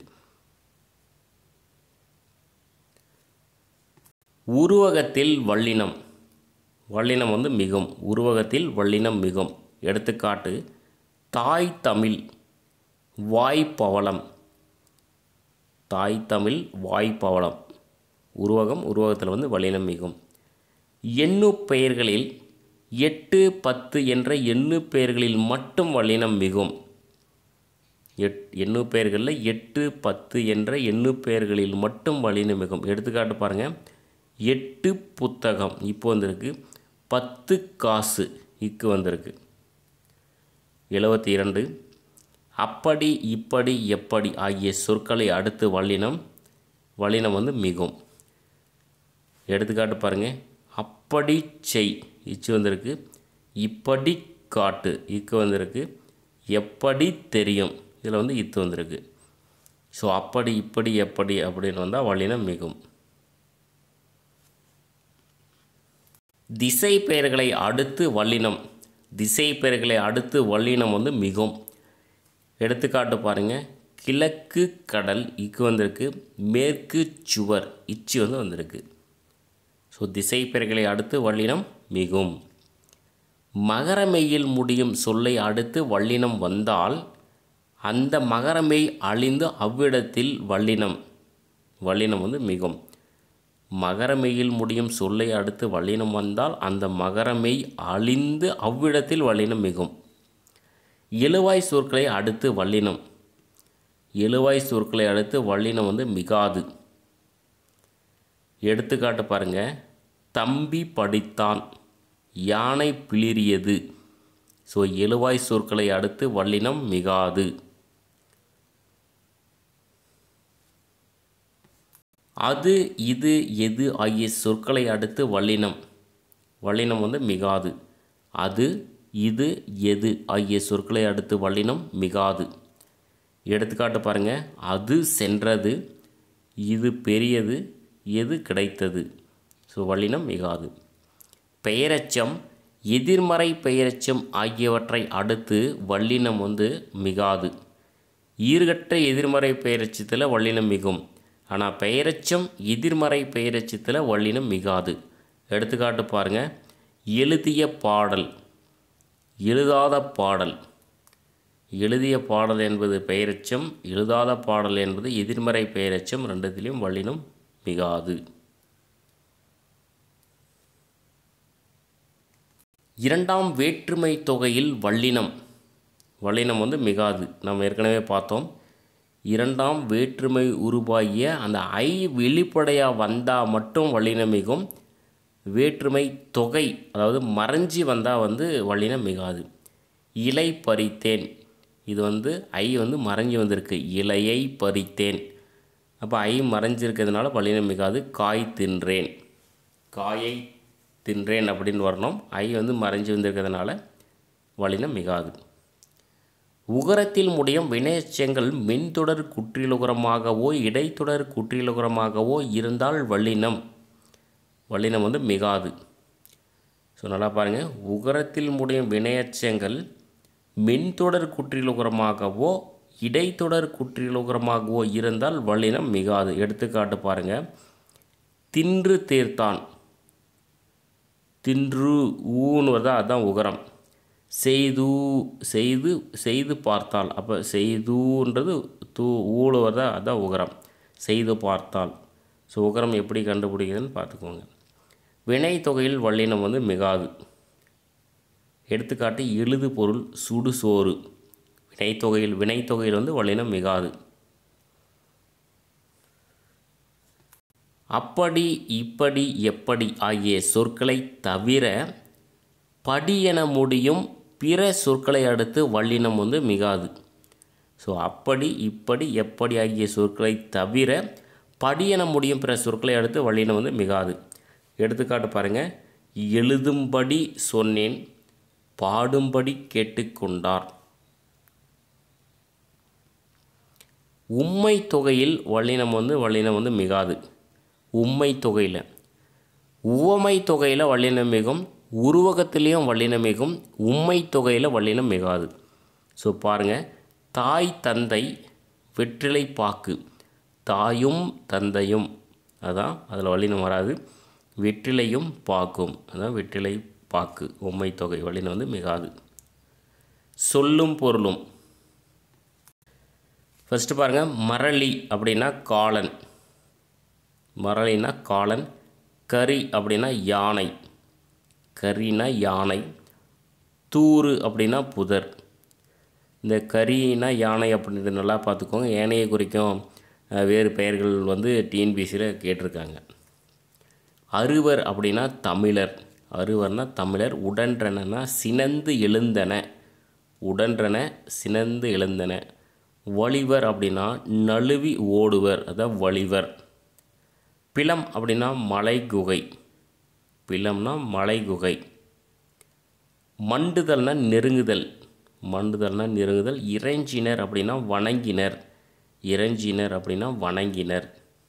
உருவகத்தில் வல்லினம் வல்லினம் வந்து மிகும். உருவகத்தில் வல்லினம் மிகும். எடுத்துக்காட்டு தாய் தமிழ், வாய்ப்பவளம். தாய் தமிழ், வாய்ப்பவளம் உருவகம். உருவகத்தில் வந்து வல்லினம் மிகும். எண்ணு பெயர்களில் எட்டு பத்து என்ற எண்ணு பெயர்களில் மட்டும் வல்லினம் மிகும். எட் எண்ணு பெயர்களில் எட்டு பத்து என்ற எண்ணு பெயர்களில் மட்டும் வல்லினம் மிகும். எடுத்துக்காட்டு பாருங்கள், எட்டு புத்தகம் இப்போ வந்திருக்கு. பத்து காசு இக்கு வந்திருக்கு. எழுபத்தி இரண்டு அப்படி இப்படி எப்படி ஆகிய சொற்களை அடுத்து வல்லினம் வல்லினம் வந்து மிகும். எடுத்துக்காட்டு பாருங்கள், அப்படி செய் இச்சு வந்திருக்கு. இப்படி காட்டு இக்கு வந்திருக்கு. எப்படி தெரியும் இதில் வந்து இத்து வந்திருக்கு. ஸோ அப்படி இப்படி எப்படி அப்படின்னு வந்தால் வல்லினம் மிகும். திசை பெயர்களை அடுத்து வல்லினம் திசை பெயர்களை அடுத்து வல்லினம் வந்து மிகும். எடுத்துக்காட்டு பாருங்கள், கிழக்கு கடல் இக்கு வந்திருக்கு. மேற்கு சுவர் இச்சு வந்து வந்திருக்கு. ஸோ திசை பெயர்களை அடுத்து வல்லினம் மிகும். மகரமெய்யில் முடியும் சொல்லை அடுத்து வல்லினம் வந்தால் அந்த மகரமெய் அழிந்து அவ்விடத்தில் வல்லினம் வல்லினம் வந்து மிகும். மகரமெய்யில் முடியும் சொல்லை அடுத்து வல்லினம் வந்தால் அந்த மகரமெய் அழிந்து அவ்விடத்தில் வல்லினம் மிகும். எழுவாய் சொற்களை அடுத்து வல்லினம் எழுவாய் சொற்களை அடுத்து வல்லினம் வந்து மிகாது. எடுத்துக்காட்டு பாருங்கள், தம்பி படித்தான், யானை பிளிரியது. ஸோ எழுவாய் சொற்களை அடுத்து வல்லினம் மிகாது. அது இது எது ஆகிய சொற்களை அடுத்து வல்லினம் வல்லினம் வந்து மிகாது. அது இது எது ஆகிய சொற்களை அடுத்து வல்லினம் மிகாது. எடுத்துக்காட்டு பாருங்கள், அது சென்றது, இது பெரியது, எது கிடைத்தது. ஸோ வல்லினம் மிகாது. பெயரச்சம், எதிர்மறை பெயரச்சம் ஆகியவற்றை அடுத்து வல்லினம் வந்து மிகாது. ஈறுகட்ட எதிர்மறை பெயரச்சத்தில் வல்லினம் மிகும். ஆனால் பெயரச்சம் எதிர்மறை பெயரச்சத்தில் வல்லினம் மிகாது. எடுத்துக்காட்டு பாருங்கள், எழுதிய பாடல், எழுதாத பாடல். எழுதிய பாடல் என்பது பெயரச்சம், எழுதாத பாடல் என்பது எதிர்மறை பெயரச்சம். ரெண்டுத்திலையும் வல்லினம் மிகாது. இரண்டாம் வேற்றுமை தொகையில் வல்லினம் வல்லினம் வந்து மிகாது. நாம் ஏற்கனவே பார்த்தோம். இரண்டாம் வேற்றுமை உருவாகிய அந்த ஐ வெளிப்படையாக வந்தால் மட்டும் வல்லினம் மிகும். வேற்றுமை தொகை அதாவது மறைஞ்சி வந்தால் வந்து வல்லினம் மிகாது. இலை பறித்தேன், இது வந்து ஐ வந்து மறைஞ்சி வந்திருக்கு. இலையை பறித்தேன், அப்போ ஐ மறைஞ்சிருக்கிறதுனால வல்லினம் மிகாது. காய் தின்றேன், காயை தின்றேன் அப்படின்னு வரணும். ஐ வந்து மறைஞ்சி வந்திருக்கிறதுனால வல்லினம் மிகாது. உகரத்தில் முடியும் வினையெச்சங்கள் மென்தொடர் குற்றியலுகரமாகவோ இடைத்தொடர் குற்றியலுகரமாகவோ இருந்தால் வல்லினம் வல்லினம் வந்து மிகாது. ஸோ நல்லா பாருங்கள், உகரத்தில் முடியும் வினையெச்சங்கள் மென்தொடர் குற்றியலுகரமாகவோ இடைத்தொடர் குற்றியலுகரமாகவோ இருந்தால் வல்லினம் மிகாது. எடுத்துக்காட்டு பாருங்கள், தின்று தீர்த்தான், தின்று ஊன்னு வருதா, அதுதான் உகரம். செய்து செய்து செய்து பார்த்தால், அப்போ செய்துன்றது தூ ஊழு வருதா, அதுதான் உகரம். செய்து பார்த்தால். ஸோ உகரம் எப்படி கண்டுபிடிக்கிறதுன்னு பார்த்துக்கோங்க. வினை தொகையில் வல்லினம் வந்து மிகாது. எடுத்துக்காட்டு எழுது பொருள் சுடுசோறு. வினைத்தொகையில் வினைத்தொகையில் வந்து வல்லினம் மிகாது. அப்படி இப்படி எப்படி ஆகிய சொற்களை தவிர படி என முடியும் பிற சொற்களை அடுத்து வல்லினம் வந்து மிகாது. ஸோ அப்படி இப்படி எப்படி ஆகிய சொற்களை தவிர படி என முடியும் பிற சொற்களை அடுத்து வல்லினம் வந்து மிகாது. எடுத்துக்காட்டு பாருங்கள். எழுதும்படி சொன்னேன், பாடும்படி கேட்டுக்கொண்டார். உம்மை தொகையில் வல்லினம் வந்து வல்லினம் வந்து மிகாது. உம்மை தொகையில். உவமை தொகையில் வல்லினம் மிகும். உருவகத்திலையும் வல்லினம் மிகும். உம்மை தொகையில் வல்லினம் மிகாது. ஸோ பாருங்கள். தாய் தந்தை வெற்றிலை பாக்கு. தாயும் தந்தையும் அதான் அதில் வல்லினம் வராது. வெற்றிலையும் பாக்கும் அதான் வெற்றிலை பாக்கு. உம்மை தொகை வல்லினம் வந்து மிகாது. சொல்லும் பொருளும். ஃபஸ்ட்டு பாருங்கள். மரளி அப்படின்னா காளன். மரளினா காளன். கரி அப்படின்னா யானை. கரினா யானை. தூறு அப்படின்னா புதர். இந்த கரினா யானை அப்படின்றது நல்லா பார்த்துக்கோங்க. யானையை குறிக்கும் வேறு பெயர்கள் வந்து டிஎன்பிஎஸ்சியில் கேட்டிருக்காங்க. அறுவர் அப்படின்னா தமிழர். அறுவர்னா தமிழர். உடன்றனா சினந்து எழுந்தன. உடன்றன சினந்து எழுந்தன. வலிவர் அப்படின்னா நழுவி ஓடுவர் அதான் வலிவர். பிலம் அப்படின்னா மலை குகை. பிலம்னா மலை குகை. மண்டுதல்னா நெருங்குதல். மண்டுதல்னா நெருங்குதல். இறைஞ்சினர் அப்படின்னா வணங்கினர். இறைஞ்சினர் அப்படின்னா வணங்கினர்.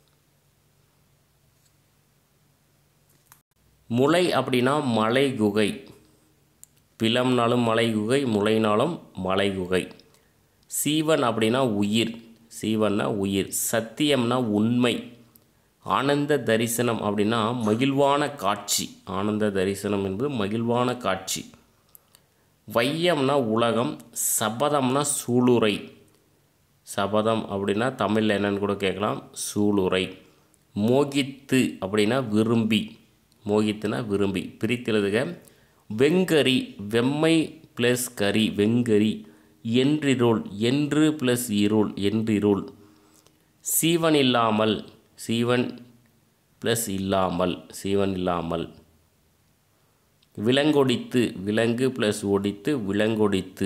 முளை அப்படின்னா மலை குகை. பிலம்னாலும் மலை குகை, முளைனாலும் மலை குகை. சீவன் அப்படின்னா உயிர். சீவன்னா உயிர். சத்தியம்னா உண்மை. ஆனந்த தரிசனம் அப்படின்னா மகிழ்வான காட்சி. ஆனந்த தரிசனம் என்பது மகிழ்வான காட்சி. வையம்னா உலகம். சபதம்னா சூளுரை. சபதம் அப்படின்னா தமிழில் என்னன்னு கூட கேட்கலாம். சூளுரை. மோகித்து அப்படின்னா விரும்பி. மோகித்துனா விரும்பி. பிரித்தெழுதுக. வெங்கரி வெம்மை ப்ளஸ் கரி வெங்கரி. என்றிருள் என்று ப்ளஸ் இருள் என்றிருள். சீவன் இல்லாமல். சீவன் ப்ளஸ் இல்லாமல். சீவன் இல்லாமல். விலங்கொடித்து. விலங்கு ப்ளஸ் ஒடித்து விலங்கொடித்து.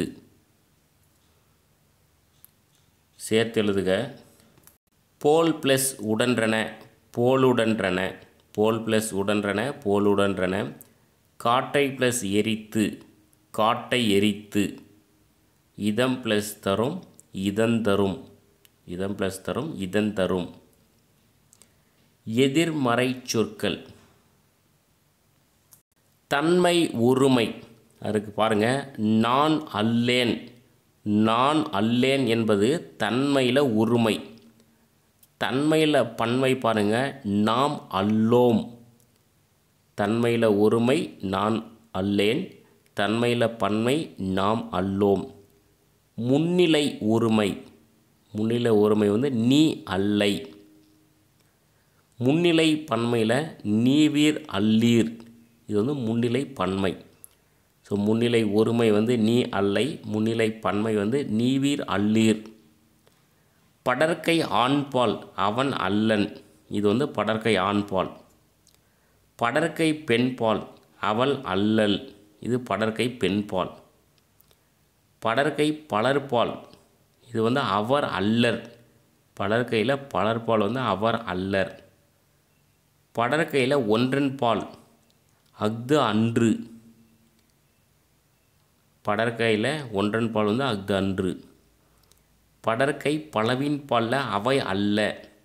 சேர்த்து எழுதுக. போல் ப்ளஸ் உடன்றன போலுடன்றன. போல் ப்ளஸ் உடன்றன போலுடன்றன. காட்டை ப்ளஸ் எரித்து காட்டை எரித்து. இதம் ப்ளஸ் தரும் இதந்தரும். இதம் ப்ளஸ் தரும் இதந்தரும். எதிர்மறை சொற்கள். தன்மை ஒருமை. அதுக்கு பாருங்கள். நான் அல்லேன். நான் அல்லேன் என்பது தன்மையில் ஒருமை. தன்மையில் பன்மை பாருங்கள். நாம் அல்லோம். தன்மையில் ஒருமை நான் அல்லேன். தன்மையில் பன்மை நாம் அல்லோம். முன்னிலை ஒருமை. முன்னிலை ஒருமை வந்து நீ அல்லை. முன்னிலை பன்மையில் நீவீர் அல்லீர். இது வந்து முன்னிலை பன்மை. ஸோ முன்னிலை ஒருமை வந்து நீ அல்லை. முன்னிலை பன்மை வந்து நீவீர் அல்லீர். படற்கை ஆண்பால் அவன் அல்லன். இது வந்து படற்கை ஆண்பால். படற்கை பெண்பால் அவள் அல்லல். இது படற்கை பெண்பால். படற்கை பலர்பால் இது வந்து அவர் அல்லர். படற்கையில் பலர்பால் வந்து அவர் அல்லர். படற்கையில் ஒன்றன் பால் அஃது அன்று. படற்கையில் ஒன்றன் பால் வந்து அஃது அன்று. படற்கை பலவின் பாலில் அவை அல்ல.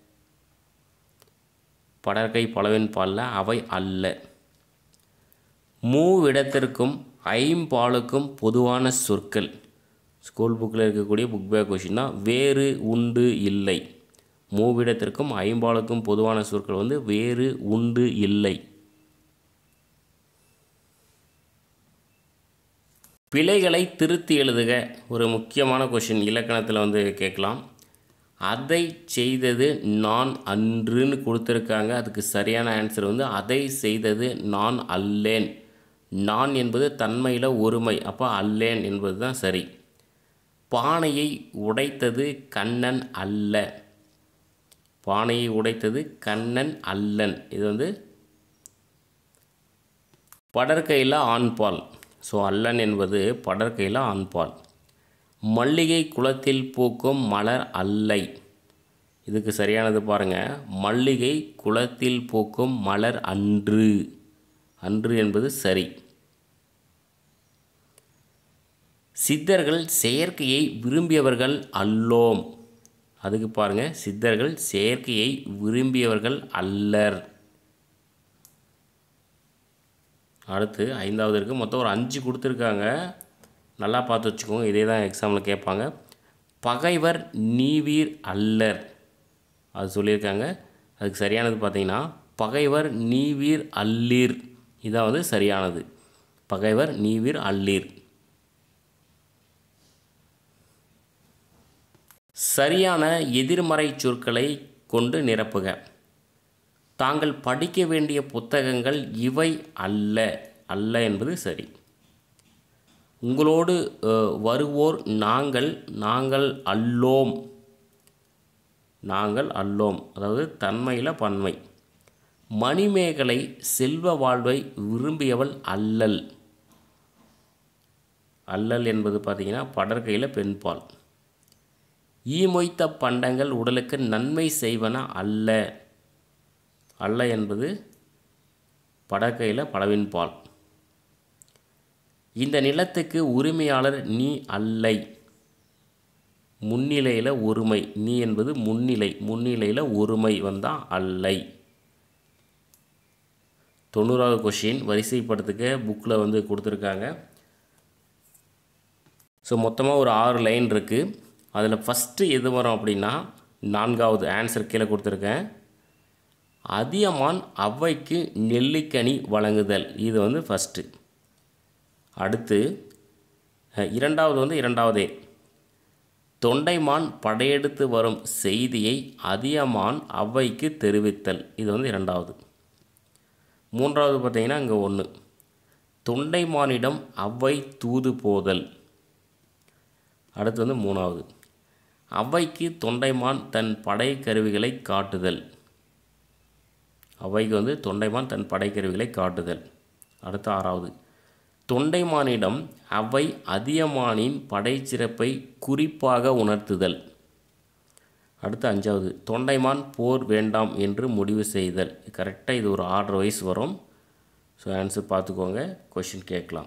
படற்கை பலவின் பாலில் அவை அல்ல. மூவிடத்திற்கும் ஐம்பாலுக்கும் பொதுவான சொற்கள். ஸ்கூல் புக்கில் இருக்கக்கூடிய புக் பேக் கொஷின் தான். வேறு உண்டு இல்லை. மூவிடத்திற்கும் ஐம்பாலுக்கும் பொதுவான சொற்கள் வந்து வேறு உண்டு இல்லை. பிழைகளை திருத்தி எழுதுக. ஒரு முக்கியமான கொஷின் இலக்கணத்தில் வந்து கேட்கலாம். அதை செய்தது நான் அன்றுன்னு கொடுத்துருக்காங்க. அதுக்கு சரியான ஆன்சர் வந்து அதை செய்தது நான் அல்லேன். நான் என்பது தன்மையில் ஒருமை, அப்போ அல்லேன் என்பது தான் சரி. பானையை உடைத்தது கண்ணன் அல்ல. பானையை உடைத்தது கண்ணன் அல்லன். இது வந்து படற்கையில் ஆண்பால். ஸோ அல்லன் என்பது படற்கையில் ஆண்பால். மல்லிகை குளத்தில் பூக்கும் மலர் அல்லை. இதுக்கு சரியானது பாருங்கள். மல்லிகை குளத்தில் பூக்கும் மலர் அன்று. அன்று என்பது சரி. சித்தர்கள் செயற்கையை விரும்பியவர்கள் அல்லோம். அதுக்கு பாருங்கள், சித்தர்கள் செயற்கையை விரும்பியவர்கள் அல்லர். அடுத்து ஐந்தாவது இருக்குது. மொத்தம் ஒரு அஞ்சு கொடுத்துருக்காங்க, நல்லா பார்த்து வச்சுக்கோங்க. இதே தான் எக்ஸாமில் கேட்பாங்க. பகைவர் நீவீர் அல்லர், அது சொல்லியிருக்காங்க. அதுக்கு சரியானது பார்த்தீங்கன்னா பகைவர் நீவீர் அல்லீர். இதான் வந்து சரியானது. பகைவர் நீவீர் அல்லீர். சரியான எதிர்மறை சொற்களை கொண்டு நிரப்புக. தாங்கள் படிக்க வேண்டிய புத்தகங்கள் இவை அல்ல. அல்ல என்பது சரி. உங்களோடு வருவோர் நாங்கள். நாங்கள் அல்லோம். நாங்கள் அல்லோம், அதாவது தன்மையில் பன்மை. மணிமேகலை செல்வ வாழ்வை விரும்பியவள் அல்லல். அல்லல் என்பது பார்த்திங்கன்னா படற்கையில் பெண்பால். ஈமொய்த்த பண்டங்கள் உடலுக்கு நன்மை செய்வன அல்ல. அல்ல என்பது படற்கையில் பலவின்பால். இந்த நிலத்துக்கு உரிமையாளர் நீ அல்லை. முன்னிலையில் ஒருமை. நீ என்பது முன்னிலை. முன்னிலையில் ஒருமை வந்தால் அல்லை. தொண்ணூறாவது கொஷின் வரிசைப்படுத்துக்க புக்கில் வந்து கொடுத்துருக்காங்க. ஸோ மொத்தமாக ஒரு ஆறு லைன் இருக்குது. அதில் ஃபஸ்ட்டு எது வரும் அப்படின்னா நான்காவது ஆன்சர் கீழே கொடுத்துருக்கேன். அதியமான் அவ்வைக்கு நெல்லிக்கனி வழங்குதல். இது வந்து ஃபஸ்ட்டு. அடுத்து இரண்டாவது வந்து இரண்டாவதே தொண்டைமான் படையெடுத்து வரும் செய்தியை அதியமான் அவ்வைக்கு தெரிவித்தல். இது வந்து இரண்டாவது. மூன்றாவது பார்த்திங்கன்னா இங்கே ஒன்று தொண்டைமானிடம் அவ்வை தூது போதல். அடுத்து வந்து மூணாவது அவ்வைக்கு தொண்டைமான் தன் படை கருவிகளை காட்டுதல். அவ்வைக்கு வந்து தொண்டைமான் தன் படைக்கருவிகளை காட்டுதல். அடுத்து ஆறாவது தொண்டைமானிடம் அவ்வை அதியமானின் படைச்சிறப்பை குறிப்பாக உணர்த்துதல். அடுத்து அஞ்சாவது தொண்டைமான் போர் வேண்டாம் என்று முடிவு செய்தல். கரெக்டாக இது ஒரு ஆர்டர் வைஸ் வரும். ஸோ ஆன்சர் பார்த்துக்கோங்க, கொஷின் கேட்கலாம்.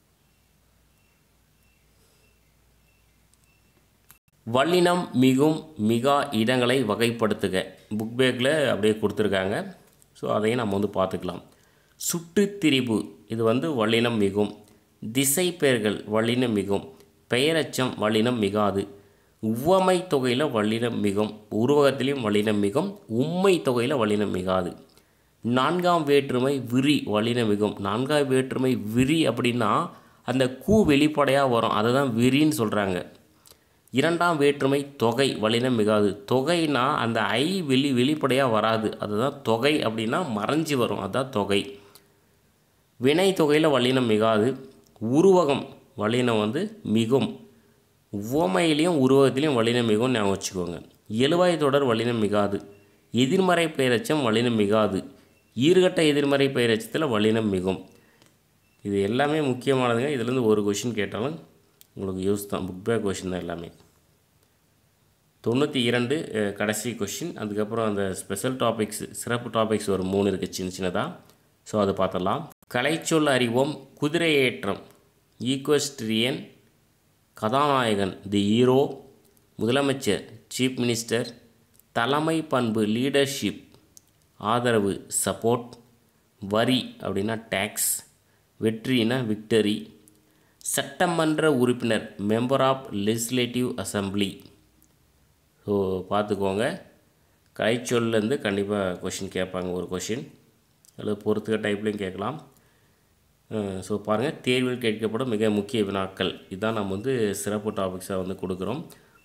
வல்லினம் மிகும் மிகா இடங்களை வகைப்படுத்துக. புக் பேக்கில் அப்படியே கொடுத்துருக்காங்க. ஸோ அதையும் நம்ம வந்து பார்த்துக்கலாம். சுட்டுத்திரிபு இது வந்து வல்லினம் மிகும். திசை பெயர்கள் வல்லினம் மிகும். பெயரச்சம் வல்லினம் மிகாது. உவமை தொகையில் வல்லினம் மிகும். உருவகத்திலையும் வல்லினம் மிகும். உம்மை தொகையில் வல்லினம் மிகாது. நான்காம் வேற்றுமை விரி வல்லினம் மிகும். நான்காம் வேற்றுமை விரி அப்படின்னா அந்த கூ வெளிப்படையாக வரும், அதை தான் விரின்னு சொல்கிறாங்க. இரண்டாம் வேற்றுமை தொகை வல்லினம் மிகாது. தொகைனா அந்த ஐ வெளி வெளிப்படையாக வராது, அதுதான் தொகை. அப்படின்னா மறைஞ்சி வரும், அதுதான் தொகை. வினை தொகையில் வல்லினம் மிகாது. உருவகம் வல்லினம் வந்து மிகும். உவமையிலையும் உருவகத்திலையும் வல்லினம் மிகும், ஞாபகம் வச்சுக்கோங்க. எழுவாய் தொடர் வல்லினம் மிகாது. எதிர்மறை பெயரச்சம் வல்லினம் மிகாது. ஈர்கட்ட எதிர்மறை பெயரச்சத்தில் வல்லினம் மிகும். இது எல்லாமே முக்கியமானதுங்க. இதுலேருந்து ஒரு கொஷின் கேட்டாலும் உங்களுக்கு யூஸ் தான். புக் பேக் கொஷின் தான் எல்லாமே. தொண்ணூற்றி இரண்டு கடைசி கொஷின். அதுக்கப்புறம் அந்த ஸ்பெஷல் டாபிக்ஸ், சிறப்பு டாபிக்ஸ் ஒரு மூணு இருக்குது சின்ன சின்னதாக. ஸோ அதை பார்த்துடலாம். கலைச்சொல் அறிவோம். குதிரையேற்றம் ஈக்வஸ்ட்ரியன். கதாநாயகன் தி ஹீரோ. முதலமைச்சர் சீஃப் மினிஸ்டர். தலைமை பண்பு லீடர்ஷிப். ஆதரவு சப்போர்ட். வரி அப்படின்னா டேக்ஸ். வெற்றினா விக்டரி. சட்டமன்ற உறுப்பினர் member of legislative assembly. So பார்த்துக்கோங்க. கலைச்சொல்லேருந்து கண்டிப்பாக கொஷின் கேட்பாங்க, ஒரு கொஷின். அல்லது பொறுத்துக்க டைப்லையும் கேட்கலாம். ஸோ பாருங்கள், தேர்வில் கேட்கப்படும் மிக முக்கிய வினாக்கள் இதுதான் நம்ம வந்து சிறப்பு டாபிக்ஸாக வந்து கொடுக்குறோம்.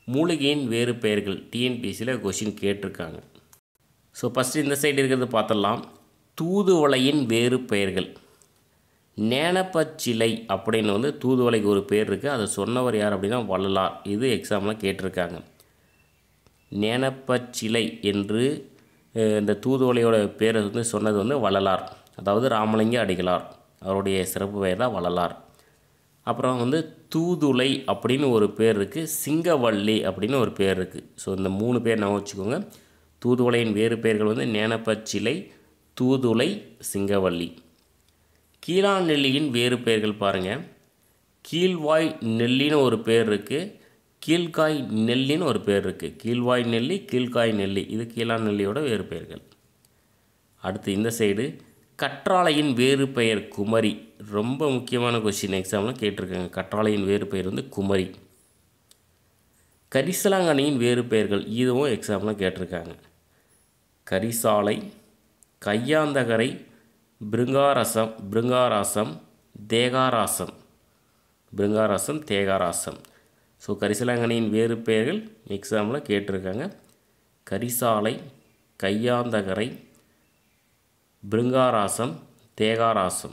மூலிகையின் வேறு பெயர்கள் டிஎன்பிஎஸ்சியில் கொஷின் கேட்டிருக்காங்க. ஸோ ஃபஸ்ட்டு இந்த சைடு இருக்கிறது பார்த்துடலாம். தூதுவளையின் வேறு பெயர்கள். நேனப்பச்சிலை அப்படின்னு வந்து தூதுவளைக்கு ஒரு பேர் இருக்குது. அதை சொன்னவர் யார் அப்படின்னா வள்ளலார். இது எக்ஸாமில் கேட்டிருக்காங்க. நேனப்பச்சிலை என்று இந்த தூதுவளையோட பேரை வந்து சொன்னது வந்து வள்ளலார், அதாவது ராமலிங்க அடிகளார். அவருடைய சிறப்பு பெயர் தான் வள்ளலார். அப்புறம் வந்து தூதுளை அப்படின்னு ஒரு பேர் இருக்குது, சிங்கவள்ளி அப்படின்னு ஒரு பேர் இருக்குது. ஸோ இந்த மூணு பேர் நான் வச்சுக்கோங்க. தூதுவளையின் வேறு பெயர்கள் வந்து நேனப்பச்சிலை, தூதுளை, சிங்கவள்ளி. கீழாநெல்லியின் வேறு பெயர்கள் பாருங்கள். கீழ்வாய் நெல்லின்னு ஒரு பேர் இருக்குது, கீழ்காய் நெல்லின்னு ஒரு பேர் இருக்குது. கீழ்வாய் நெல்லி, கீழ்காய் நெல்லி, இது கீழாநெல்லியோட வேறு பெயர்கள். அடுத்து இந்த சைடு கற்றாழையின் வேறு பெயர் குமரி. ரொம்ப முக்கியமான கொஸ்டின் எக்ஸாமில் கேட்டிருக்காங்க. கற்றாழையின் வேறு பெயர் வந்து குமரி. கரிசலாங்கண்ணியின் வேறு பெயர்கள், இதுவும் எக்ஸாமில் கேட்டிருக்காங்க. கரிசாலை, கையாந்தகரை, பிருங்காரசம், பிருங்காராசம், தேகாராசம், பிருங்காராசம், தேகாராசம். ஸோ கரிசலாங்கண்ணியின் வேறு பெயர்கள் எக்ஸாமில் கேட்டிருக்காங்க. கரிசாலை, கையாந்தகரை, பிருங்காராசம், தேகாராசம்.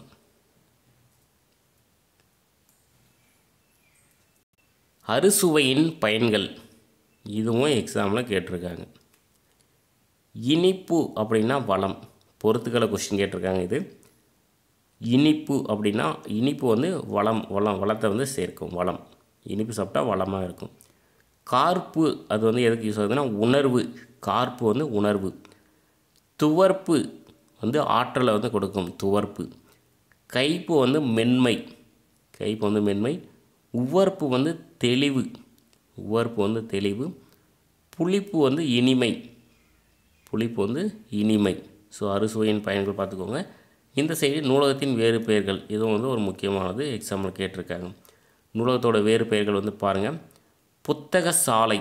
அறுசுவையின் பயன்கள், இதுவும் எக்ஸாமில் கேட்டிருக்காங்க. இனிப்பு அப்படின்னா வளம், பொறுத்துக்களை கொஸ்டின் கேட்டிருக்காங்க. இது இனிப்பு அப்படின்னா இனிப்பு வந்து வளம், வளம் வளத்தை வந்து சேர்க்கும். வளம், இனிப்பு சாப்பிட்டா வளமாக இருக்கும். கார்ப்பு, அது வந்து எதுக்கு யூஸ் ஆகுதுன்னா உணர்வு. கார்ப்பு வந்து உணர்வு. துவர்ப்பு வந்து ஆற்றலை வந்து கொடுக்கும், துவர்ப்பு. கைப்பு வந்து மென்மை, கைப்பு வந்து மென்மை. உவர்ப்பு வந்து தெளிவு, உவர்ப்பு வந்து தெளிவு. புளிப்பு வந்து இனிமை, புளிப்பு வந்து இனிமை. ஸோ அறுசுவையின் பயன்கள் பார்த்துக்கோங்க. இந்த சைடு நூலகத்தின் வேறு பெயர்கள், இதுவும் வந்து ஒரு முக்கியமானது, எக்ஸாம்பிள் கேட்டிருக்காங்க. நூலகத்தோட வேறு பெயர்கள் வந்து பாருங்கள். புத்தக சாலை,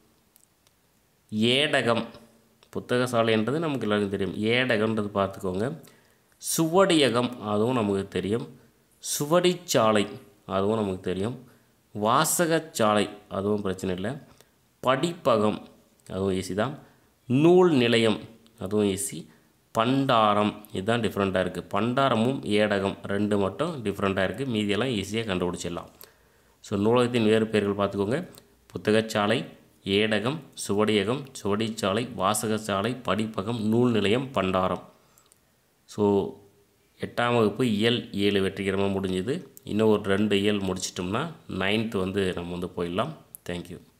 ஏடகம். புத்தக சாலைன்றது நமக்கு எல்லாருக்கும் தெரியும். ஏடகம்ன்றது பார்த்துக்கோங்க. சுவடியகம், அதுவும் நமக்கு தெரியும். சுவடிச்சாலை, அதுவும் நமக்கு தெரியும். வாசகச்சாலை, அதுவும் பிரச்சனை இல்லை. படிப்பகம், அதுவும் ஈஸி தான். நூல் நிலையம், அதுவும் ஈஸி. பண்டாரம், இதுதான் டிஃப்ரெண்ட்டாக இருக்குது. பண்டாரமும் ஏடகம் ரெண்டு மட்டும் டிஃப்ரெண்ட்டாக இருக்குது, மீதியெல்லாம் ஈஸியாக கண்டுபிடிச்சிடலாம். ஸோ நூலகத்தின் வேறு பெயர்கள் பார்த்துக்கோங்க. புத்தகச்சாலை, ஏடகம், சுவடியகம், சுவடிச்சாலை, வாசகச்சாலை, படிப்பகம், நூல் நிலையம், பண்டாரம். ஸோ எட்டாம் வகுப்பு இயல் ஏழு வெற்றிகரமாக முடிஞ்சுது. இன்னும் ஒரு ரெண்டு இயல் முடிச்சிட்டோம்னா நைன்த்து வந்து நம்ம வந்து போயிடலாம். தேங்க்யூ.